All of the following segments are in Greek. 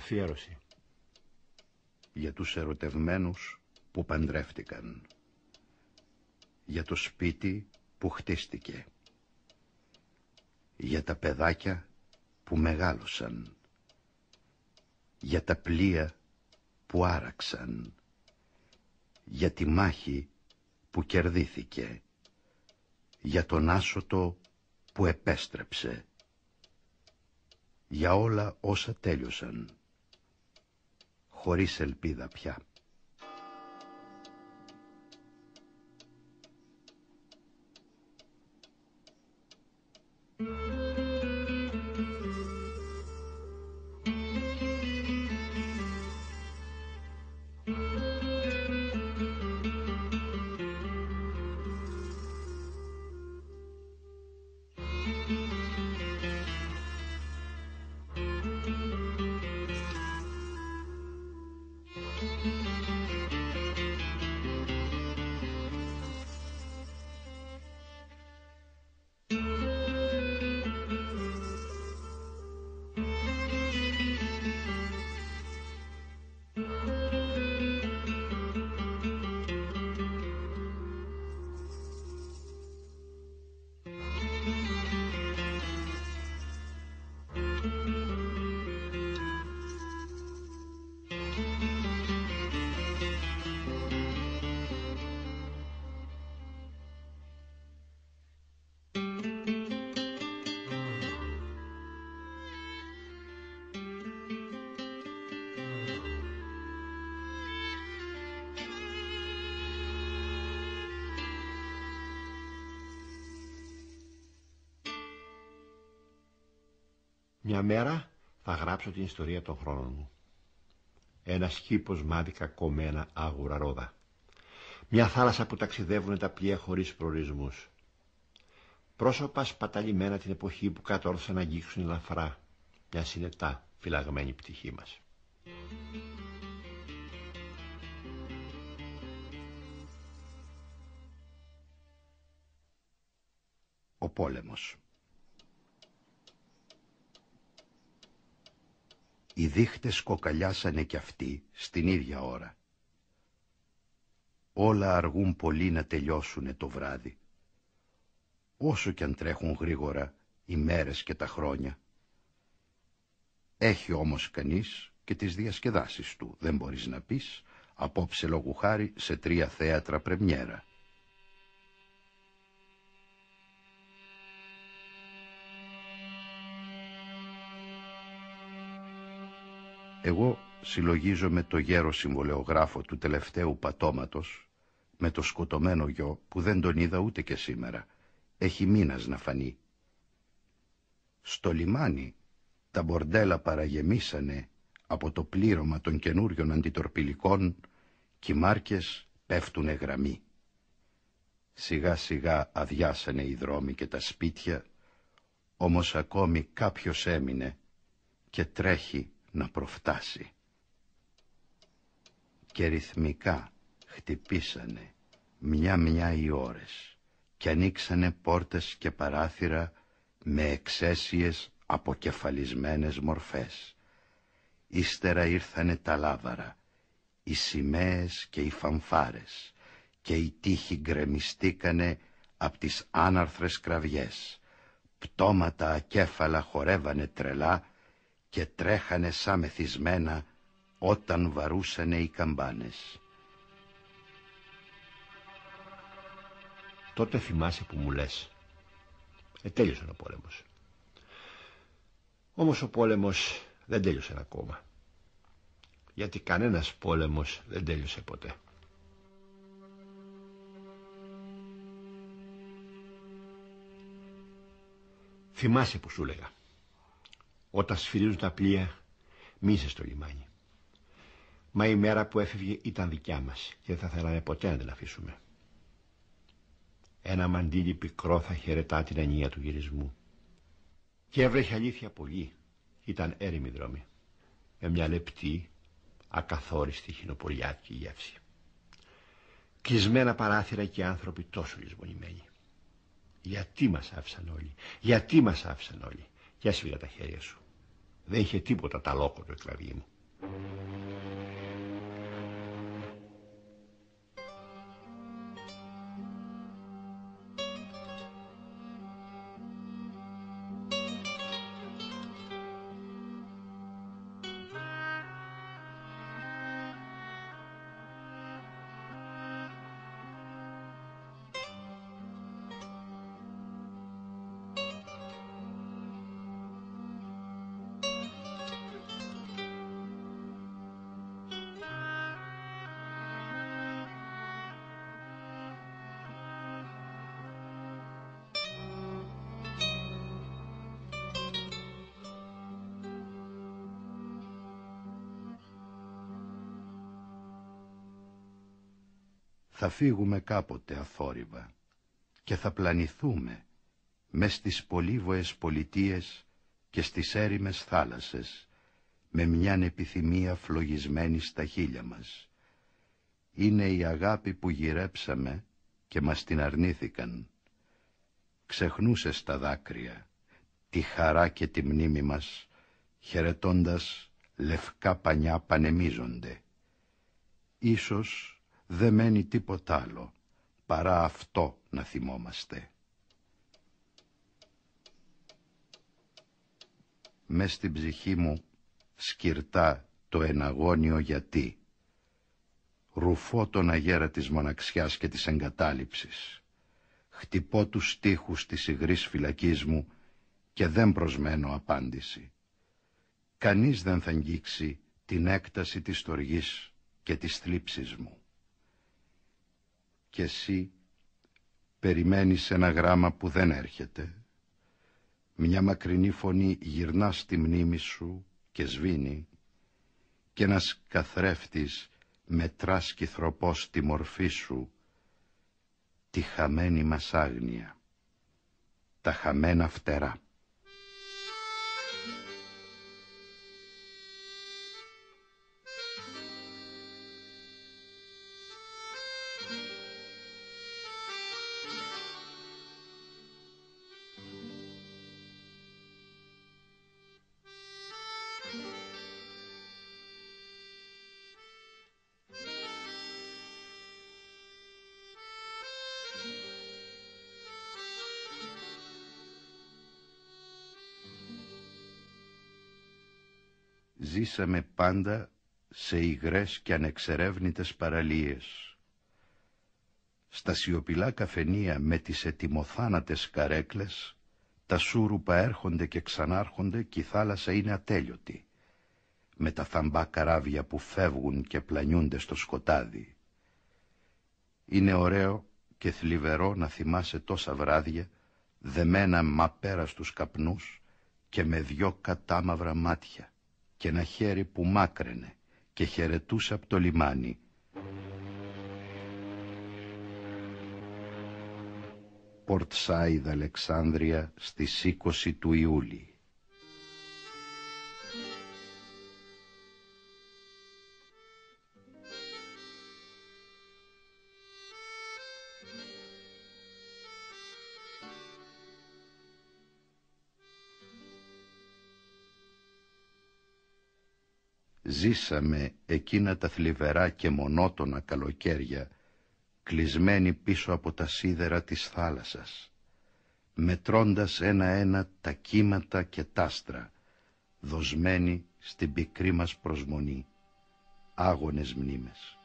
Αφιέρωση. Για τους ερωτευμένους που παντρεύτηκαν. Για το σπίτι που χτίστηκε. Για τα παιδάκια που μεγάλωσαν. Για τα πλοία που άραξαν. Για τη μάχη που κερδίθηκε. Για τον άσωτο που επέστρεψε. Για όλα όσα τέλειωσαν. Χωρίς ελπίδα πια. Μια μέρα θα γράψω την ιστορία των χρόνων μου. Ένας κήπος μάδικα κομμένα άγουρα ρόδα. Μια θάλασσα που ταξιδεύουν τα πλοία χωρίς προορισμούς. Πρόσωπα σπαταλημένα την εποχή που κατόρθωσαν να αγγίξουν ελαφρά μια συνετά φυλαγμένη πτυχή μας. Ο πόλεμος. Οι δείχτες κοκαλιάσανε κι αυτοί στην ίδια ώρα. Όλα αργούν πολύ να τελειώσουνε το βράδυ. Όσο κι αν τρέχουν γρήγορα οι μέρες και τα χρόνια. Έχει όμως κανείς και τις διασκεδάσεις του. Δεν μπορείς να πεις απόψε λόγου χάρη σε 3 θέατρα πρεμιέρα. Εγώ συλλογίζομαι το γέρο συμβολεογράφο του τελευταίου πατώματος με το σκοτωμένο γιο που δεν τον είδα ούτε και σήμερα. Έχει μήνας να φανεί. Στο λιμάνι τα μπορντέλα παραγεμίσανε από το πλήρωμα των καινούριων αντιτορπιλικών κι οι μάρκες πέφτουνε γραμμή. Σιγά σιγά αδειάσανε οι δρόμοι και τα σπίτια, όμως ακόμη κάποιος έμεινε και τρέχει να προφτάσει. Και ρυθμικά χτυπήσανε μια-μια οι ώρες και ανοίξανε πόρτες και παράθυρα με εξαίσιες αποκεφαλισμένες μορφές. Ύστερα ήρθανε τα λάβαρα, οι σημαίες και οι φανφάρες και οι τείχοι γκρεμιστήκανε απ' τις άναρθρες κραυγές. Πτώματα ακέφαλα χορεύανε τρελά και τρέχανε σαν μεθυσμένα όταν βαρούσανε οι καμπάνες. Τότε θυμάσαι που μου λες τέλειωσε ο πόλεμος. Όμως ο πόλεμος δεν τέλειωσε ακόμα. Γιατί κανένας πόλεμος δεν τέλειωσε ποτέ. Θυμάσαι που σου λέγα, όταν σφυρίζουν τα πλοία μη είσαι στο λιμάνι. Μα η μέρα που έφευγε ήταν δικιά μας και δεν θα θέλαμε ποτέ να την αφήσουμε. Ένα μαντίλι πικρό θα χαιρετά την ανία του γυρισμού. Και έβρεχε αλήθεια πολύ. Ήταν έρημη δρόμη, με μια λεπτή, ακαθόριστη χινοπολιάτικη γεύση. Κλεισμένα παράθυρα και άνθρωποι τόσο λησμονημένοι. Γιατί μας άφησαν όλοι, γιατί μας άφησαν όλοι. Και έσφυγα τα χέρια σου. Δεν είχε τίποτα τα λόκο το εκλαβί μου. Θα φύγουμε κάποτε αθόρυβα και θα πλανηθούμε μες στις πολύβοες πολιτείες και στις έρημες θάλασσες με μιαν επιθυμία φλογισμένη στα χείλια μας. Είναι η αγάπη που γυρέψαμε και μας την αρνήθηκαν. Ξεχνούσες τα δάκρυα, τη χαρά και τη μνήμη μας, χαιρετώντας λευκά πανιά πανεμίζονται. Ίσως δεν μένει τίποτα άλλο παρά αυτό να θυμόμαστε. Μες στην ψυχή μου σκυρτά το εναγώνιο γιατί. Ρουφώ τον αγέρα της μοναξιάς και της εγκατάλειψης. Χτυπώ τους στίχους της υγρής φυλακής μου και δεν προσμένω απάντηση. Κανείς δεν θα αγγίξει την έκταση της στοργής και της θλίψης μου. Και εσύ περιμένεις ένα γράμμα που δεν έρχεται. Μια μακρινή φωνή γυρνά στη μνήμη σου και σβήνει και ένας καθρέφτης μετρά σκυθροπός τη μορφή σου, τη χαμένη μας άγνοια, τα χαμένα φτερά. Ζήσαμε πάντα σε υγρές και ανεξερεύνητες παραλίες. Στα σιωπηλά καφενεία με τις ετοιμοθάνατες καρέκλες, τα σούρουπα έρχονται και ξανάρχονται και η θάλασσα είναι ατέλειωτη, με τα θαμπά καράβια που φεύγουν και πλανιούνται στο σκοτάδι. Είναι ωραίο και θλιβερό να θυμάσαι τόσα βράδια, δεμένα μα πέρα στους καπνούς και με δυο κατάμαυρα μάτια, και ένα χέρι που μάκραινε και χαιρετούσε από το λιμάνι. Πορτ Σάιδ, Αλεξάνδρεια, στις 20 του Ιούλη. Ζήσαμε εκείνα τα θλιβερά και μονότονα καλοκαίρια, κλεισμένοι πίσω από τα σίδερα της θάλασσας, μετρώντας ένα-ένα τα κύματα και τ' άστρα, δοσμένοι στην πικρή μας προσμονή, άγονες μνήμες.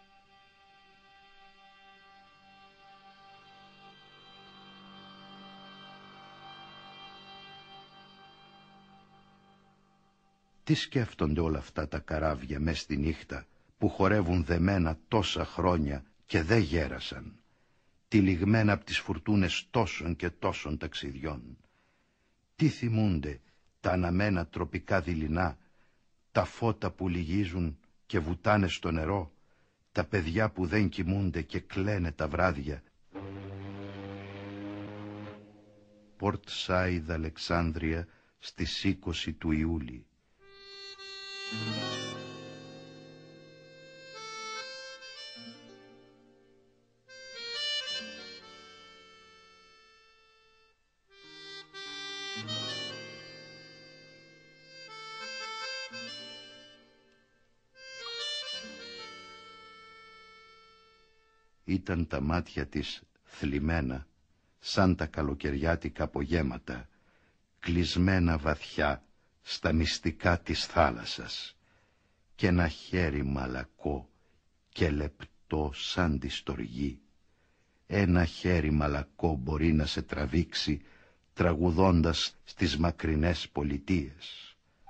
Τι σκέφτονται όλα αυτά τα καράβια μες στη νύχτα που χορεύουν δεμένα τόσα χρόνια και δεν γέρασαν, τυλιγμένα από τις φουρτούνες τόσων και τόσων ταξιδιών. Τι θυμούνται τα αναμένα τροπικά δειλινά, τα φώτα που λυγίζουν και βουτάνε στο νερό, τα παιδιά που δεν κοιμούνται και κλαίνε τα βράδια. Πορτ Σάιδ, Αλεξάνδρεια, στις 20 του Ιούλη. ήταν τα μάτια της θλιμμένα, σαν τα καλοκαιριάτικα απογέματα, κλεισμένα βαθιά στα μυστικά της θάλασσας, και ένα χέρι μαλακό και λεπτό σαν τη στοργή. Ένα χέρι μαλακό μπορεί να σε τραβήξει τραγουδώντας στις μακρινές πολιτείες.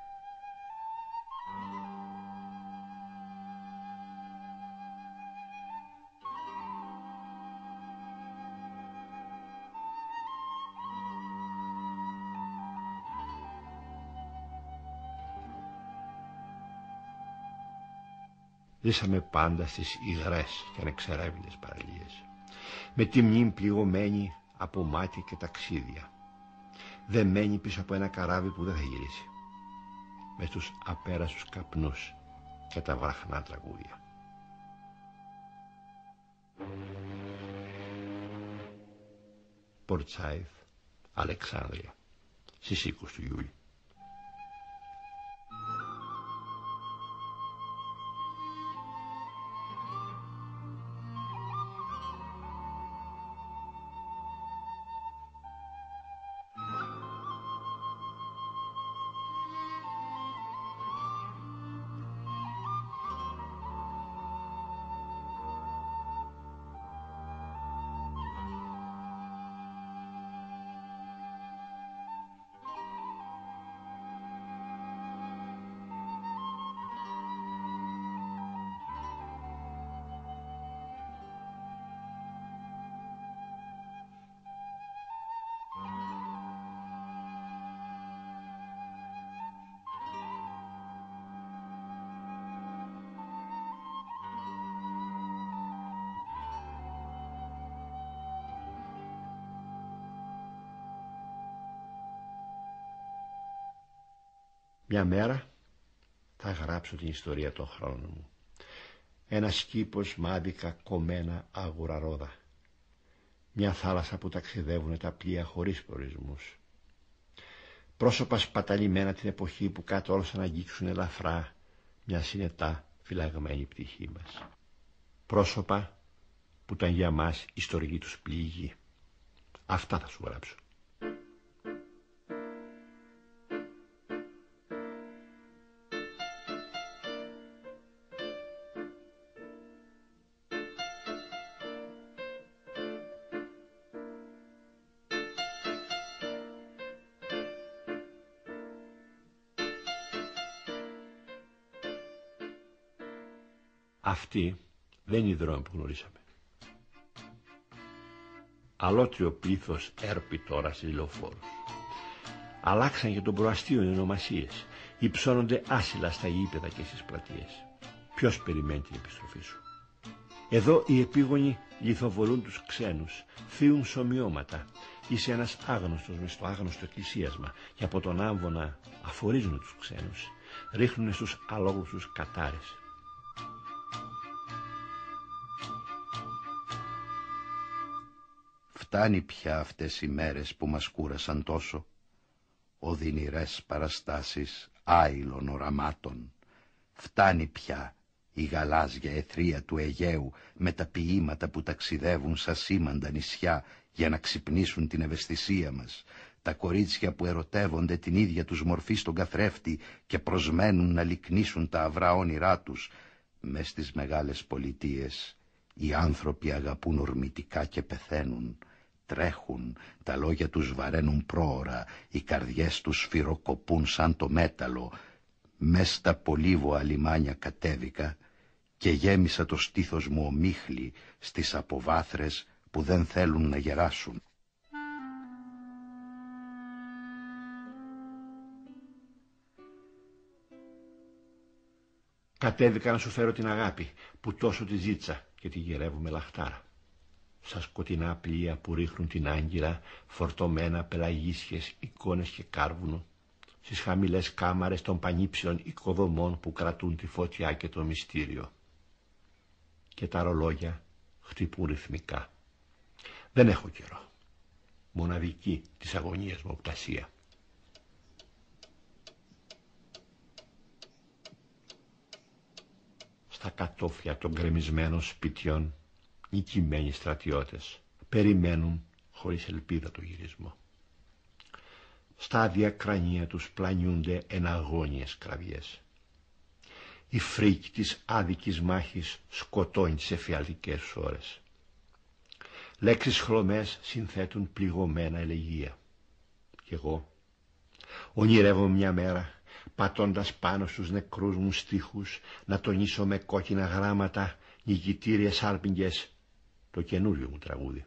Ζήσαμε πάντα στις υγρές και ανεξερεύνητες παραλίες, με τη μνήμη πληγωμένη από μάτια και ταξίδια, δεμένη πίσω από ένα καράβι που δεν θα γυρίσει, με τους απέρασους καπνούς και τα βραχνά τραγούδια. Πορτσάιθ, Αλεξάνδρεια, στις 20 του Ιούλη. Μια μέρα θα γράψω την ιστορία των χρόνων μου. Ένας κήπος μάδικα κομμένα άγουρα ρόδα. Μια θάλασσα που ταξιδεύουν τα πλοία χωρίς προορισμούς. Πρόσωπα σπαταλημένα την εποχή που κάτω όλος να αγγίξουν ελαφρά μια συνετά φυλαγμένη πτυχή μας. Πρόσωπα που ήταν για μας η στοργή τους πληγή. Αυτά θα σου γράψω. Αυτή δεν είναι η δρόμη που γνωρίσαμε. Αλότριο πλήθος έρπει τώρα στις λεωφόρους. Αλλάξαν και τον προαστίον οι ονομασίες. Υψώνονται άσυλα στα γήπεδα και στις πλατείες. Ποιος περιμένει την επιστροφή σου? Εδώ οι επίγονοι λιθοβολούν τους ξένους, θύουν σωμιώματα. Είσαι ένας άγνωστος μες στο άγνωστο εκκλησίασμα και από τον άμβονα αφορίζουν τους ξένους. Ρίχνουν στους αλόγλουσους κατάρες. Φτάνει πια αυτές οι μέρες που μας κούρασαν τόσο, οδυνηρές παραστάσεις άειλων οραμάτων. Φτάνει πια η γαλάζια αιθρία του Αιγαίου με τα ποίηματα που ταξιδεύουν σαν σήμαντα νησιά για να ξυπνήσουν την ευαισθησία μας, τα κορίτσια που ερωτεύονται την ίδια τους μορφή στον καθρέφτη και προσμένουν να λυκνήσουν τα αυρά όνειρά τους. Μες στις μεγάλες πολιτείες οι άνθρωποι αγαπούν ορμητικά και πεθαίνουν. Τρέχουν, τα λόγια τους βαραίνουν πρόωρα, οι καρδιές τους σφυροκοπούν σαν το μέταλλο. Μες στα πολύβοα λιμάνια κατέβηκα και γέμισα το στήθος μου ομίχλη στις αποβάθρες που δεν θέλουν να γεράσουν. Κατέβηκα να σου φέρω την αγάπη που τόσο τη ζήτησα και τη γυρεύουμε λαχτάρα. Στα σκοτεινά πλοία που ρίχνουν την άγκυρα, φορτωμένα πελαγίσιες εικόνες και κάρβουνο, στις χαμηλές κάμαρες των πανύψιων οικοδομών που κρατούν τη φωτιά και το μυστήριο. Και τα ρολόγια χτυπούν ρυθμικά. Δεν έχω καιρό. Μοναδική της αγωνίας μου οπτασία. Στα κατόφλια των γκρεμισμένων σπιτιών νικημένοι στρατιώτες, περιμένουν χωρίς ελπίδα το γυρισμό. Στα άδεια κρανία τους πλανιούνται εναγώνιες κραυγές. Η φρίκη της άδικης μάχης σκοτώνει τις εφιαλτικές ώρες. Λέξεις χλωμές συνθέτουν πληγωμένα ελεγεία. Κι εγώ ονειρεύομαι μια μέρα, πατώντας πάνω στους νεκρούς μου στίχους, να τονίσω με κόκκινα γράμματα, νικητήριες άλπιγγες, το καινούριο μου τραγούδι.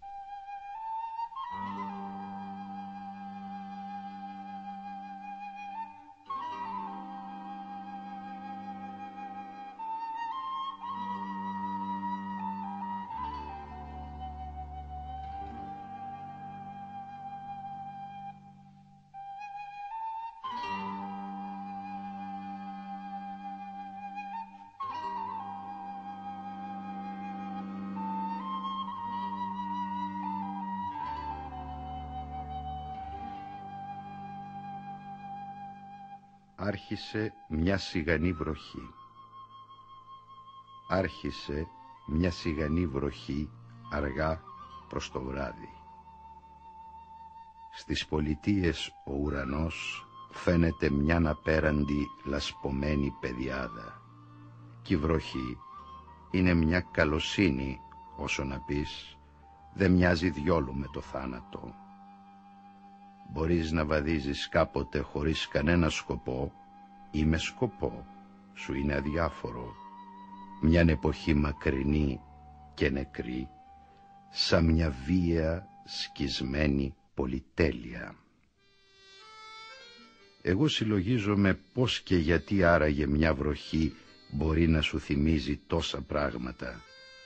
Άρχισε μια σιγανή βροχή. Άρχισε μια σιγανή βροχή αργά προς το βράδυ. Στις πολιτείες ο ουρανός φαίνεται μια απέραντη λασπωμένη πεδιάδα. Κι η βροχή είναι μια καλοσύνη, όσο να πεις, δεν μοιάζει διόλου με το θάνατο. Μπορείς να βαδίζεις κάποτε χωρίς κανένα σκοπό ή με σκοπό, σου είναι αδιάφορο, μιαν εποχή μακρινή και νεκρή, σαν μια βία σκισμένη πολυτέλεια. Εγώ συλλογίζομαι πώς και γιατί άραγε μια βροχή μπορεί να σου θυμίζει τόσα πράγματα.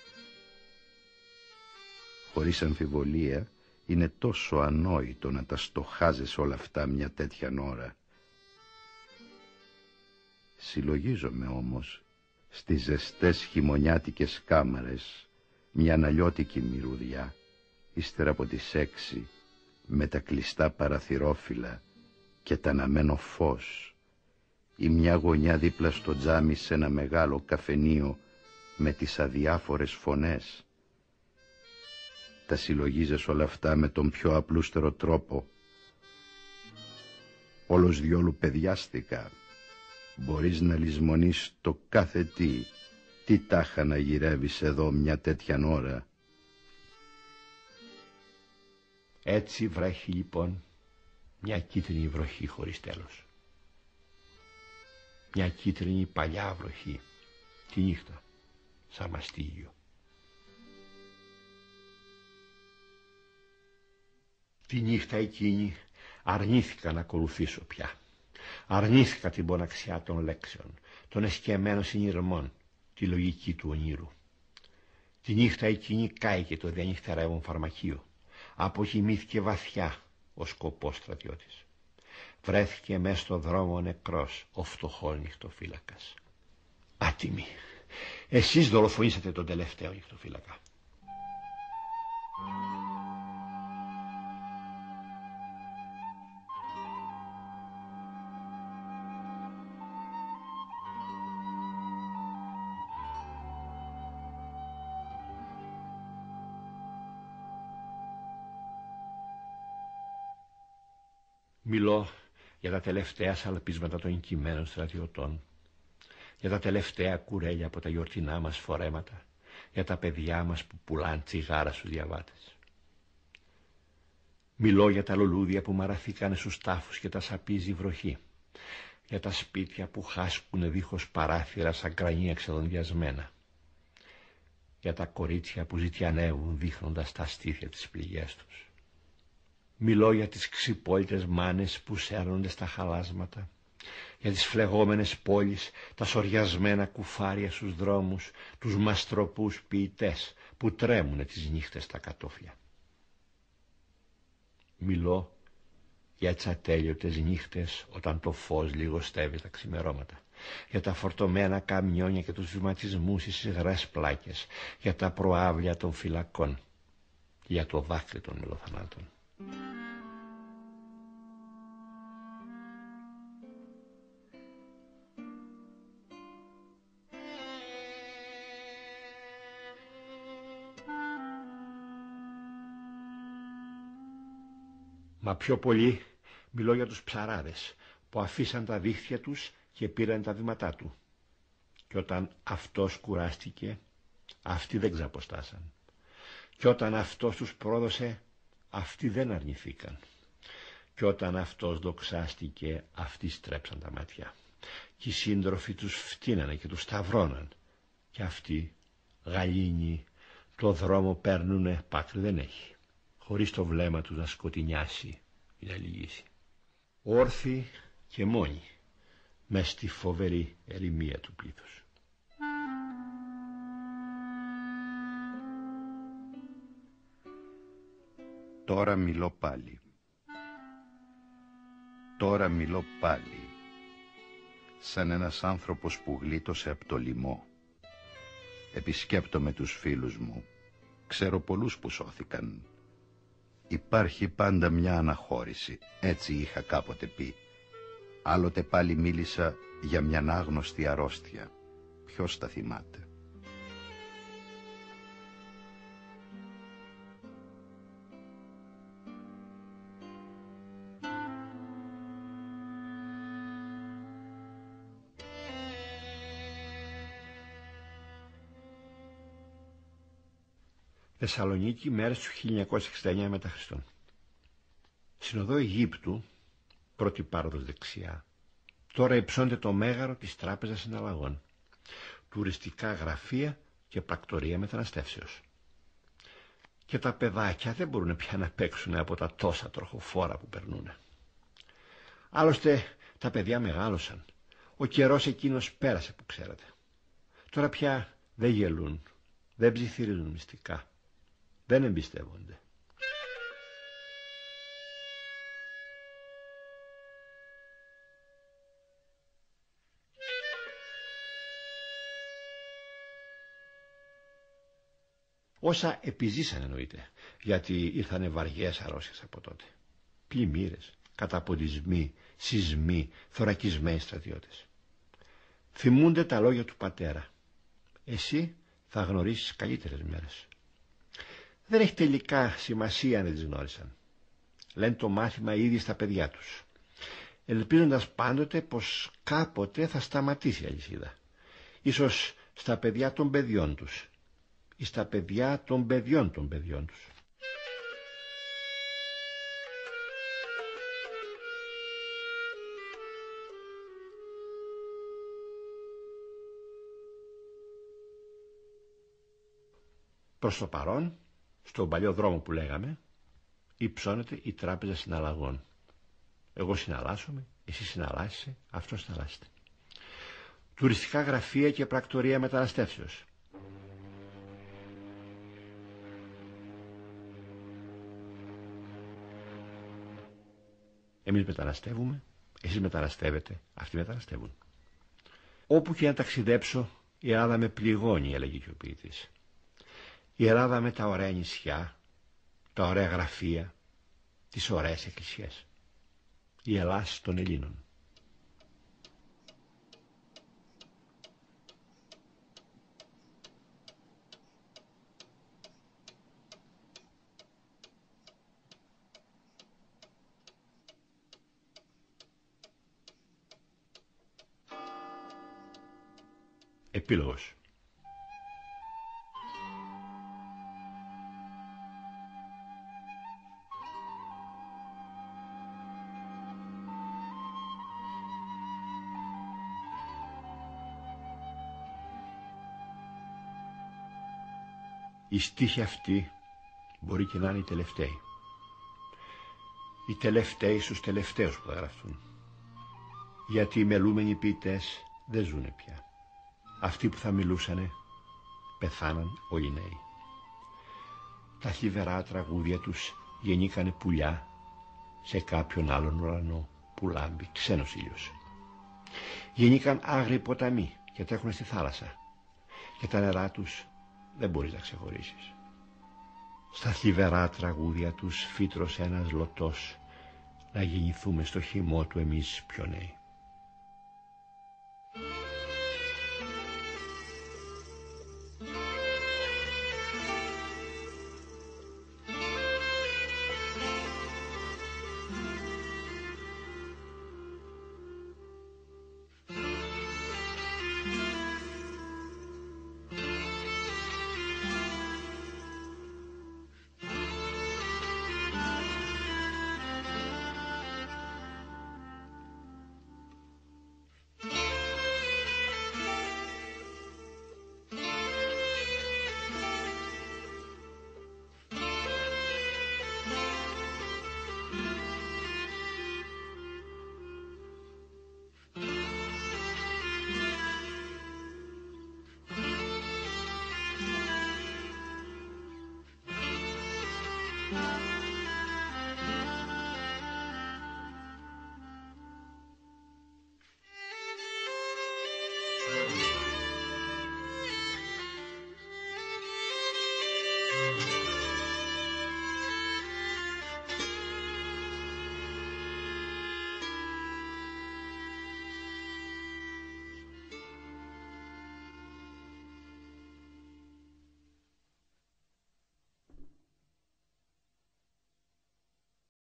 Χωρίς αμφιβολία, είναι τόσο ανόητο να τα στοχάζεις όλα αυτά μια τέτοια ώρα. Συλλογίζομαι όμως στις ζεστές χειμωνιάτικες κάμαρες μια αναλιώτικη μυρουδιά, ύστερα από τις 6, με τα κλειστά παραθυρόφυλλα και τ' αναμένο φως, ή μια γωνιά δίπλα στο τζάμι σε ένα μεγάλο καφενείο με τις αδιάφορες φωνές. Τα συλλογίζεις όλα αυτά με τον πιο απλούστερο τρόπο. Όλος διόλου παιδιάστηκα. Μπορείς να λησμονείς το κάθε τι τάχα να γυρεύεις εδώ μια τέτοια ώρα. Έτσι βρέχει λοιπόν μια κίτρινη βροχή χωρίς τέλος. Μια κίτρινη παλιά βροχή, τη νύχτα, σαν μαστίγιο. Τη νύχτα εκείνη αρνήθηκα να ακολουθήσω πια. Αρνήθηκα την ποναξιά των λέξεων, των εσκεμμένων συνειρμών, τη λογική του ονείρου. Τη νύχτα εκείνη κάηκε το διανυχτερεύον φαρμακείο. Αποκοιμήθηκε βαθιά ο σκοπός στρατιώτης. Βρέθηκε μες στο δρόμο νεκρός ο φτωχός νυχτοφύλακας. Άτιμοι, εσείς δολοφονήσατε τον τελευταίο νυχτοφύλακα. Μιλώ για τα τελευταία σαλπίσματα των οικειμένων στρατιωτών, για τα τελευταία κουρέλια από τα γιορτινά μας φορέματα, για τα παιδιά μας που πουλάν τσιγάρα στους διαβάτες. Μιλώ για τα λουλούδια που μαραθήκανε στους τάφους και τα σαπίζει η βροχή, για τα σπίτια που χάσκουνε δίχως παράθυρα σαν κρανία ξεδονδιασμένα, για τα κορίτσια που ζητιανεύουν δείχνοντας τα στήθια τις πληγές τους. Μιλώ για τις ξυπόλυτες μάνες που σέρνονται στα χαλάσματα, για τις φλεγόμενες πόλεις, τα σοριασμένα κουφάρια στους δρόμους, τους μαστροπούς ποιητές που τρέμουνε τις νύχτες στα κατόφλια. Μιλώ για τις ατέλειωτες νύχτες όταν το φως λιγοστεύει τα ξημερώματα, για τα φορτωμένα καμιόνια και τους βηματισμούς στις υγρές πλάκες, για τα προάβλια των φυλακών, για το δάκρυ των μελοθανάτων. Μα πιο πολύ μιλώ για τους ψαράδες που αφήσαν τα δίχτυα τους και πήραν τα βήματά του. Και όταν αυτός κουράστηκε, αυτοί δεν ξαποστάσαν. Και όταν αυτός τους πρόδωσε, αυτοί δεν αρνηθήκαν. Και όταν αυτός δοξάστηκε, αυτοί στρέψαν τα μάτια. Και οι σύντροφοι τους φτύνανε και τους σταυρώναν. Και αυτοί, γαλήνοι, το δρόμο παίρνουνε, πάτρι δεν έχει. Χωρίς το βλέμμα τους να σκοτεινιάσει ή να λυγίσει. Όρθιοι και μόνοι, μες στη φοβερή ερημία του πλήθους. Τώρα μιλώ πάλι. Τώρα μιλώ πάλι. Σαν ένας άνθρωπος που γλίτωσε από το λοιμό. Επισκέπτομαι τους φίλους μου. Ξέρω πολλούς που σώθηκαν. Υπάρχει πάντα μια αναχώρηση. Έτσι είχα κάποτε πει. Άλλοτε πάλι μίλησα για μια άγνωστη αρρώστια. Ποιος τα θυμάται? Θεσσαλονίκη, μέρες του 1969 μετά Χριστόν. Συνοδό Αιγύπτου, πρώτη πάροδος δεξιά. Τώρα υψώνεται το μέγαρο της Τράπεζας Συναλλαγών. Τουριστικά γραφεία και πρακτορία μεταναστεύσεως. Και τα παιδάκια δεν μπορούν πια να παίξουν από τα τόσα τροχοφόρα που περνούν. Άλλωστε τα παιδιά μεγάλωσαν. Ο καιρός εκείνος πέρασε που ξέρετε. Τώρα πια δεν γελούν, δεν ψιθυρίζουν μυστικά. Δεν εμπιστεύονται. Όσα επιζήσαν εννοείται, γιατί ήρθανε βαριές αρρώστιες από τότε. Πλημμύρες, καταποντισμοί, σεισμοί, θωρακισμένοι στρατιώτες. Θυμούνται τα λόγια του πατέρα. Εσύ θα γνωρίσεις καλύτερες μέρες. Δεν έχει τελικά σημασία αν δεν τις γνώρισαν. Λένε το μάθημα ήδη στα παιδιά τους, ελπίζοντας πάντοτε πως κάποτε θα σταματήσει η αλυσίδα. Ίσως στα παιδιά των παιδιών τους ή στα παιδιά των παιδιών των παιδιών τους. Προς το παρόν, στον παλιό δρόμο που λέγαμε, υψώνεται η Τράπεζα Συναλλαγών. Εγώ συναλλάσσομαι, εσύ συναλλάσσεσαι, αυτός συναλλάσσεται. Τουριστικά γραφεία και πρακτορία μεταναστεύσεως. Εμείς μεταναστεύουμε, εσείς μεταναστεύετε, αυτοί μεταναστεύουν. Όπου και να ταξιδέψω, η Ελλάδα με πληγώνει, έλεγε και ο ποιητής. Η Ελλάδα με τα ωραία νησιά, τα ωραία γραφεία, τις ωραίες εκκλησίες. Η Ελλάδα των Ελλήνων. Επίλογος. Η στίχη αυτή μπορεί και να είναι η τελευταίοι. Οι τελευταίοι στους τελευταίους που θα γραφτούν. Γιατί οι μελούμενοι ποιητές δεν ζουνε πια. Αυτοί που θα μιλούσανε πεθάναν όλοι νέοι. Τα θλιβερά τραγούδια τους γεννήκανε πουλιά σε κάποιον άλλον ουρανό που λάμπει ξένος ήλιος. Γεννήκαν άγριοι ποταμοί και τρέχουν στη θάλασσα και τα νερά τους δεν μπορείς να ξεχωρίσεις. Στα θλιβερά τραγούδια τους φύτρωσε ένας λωτός να γεννηθούμε στο χυμό του εμείς πιο νέοι.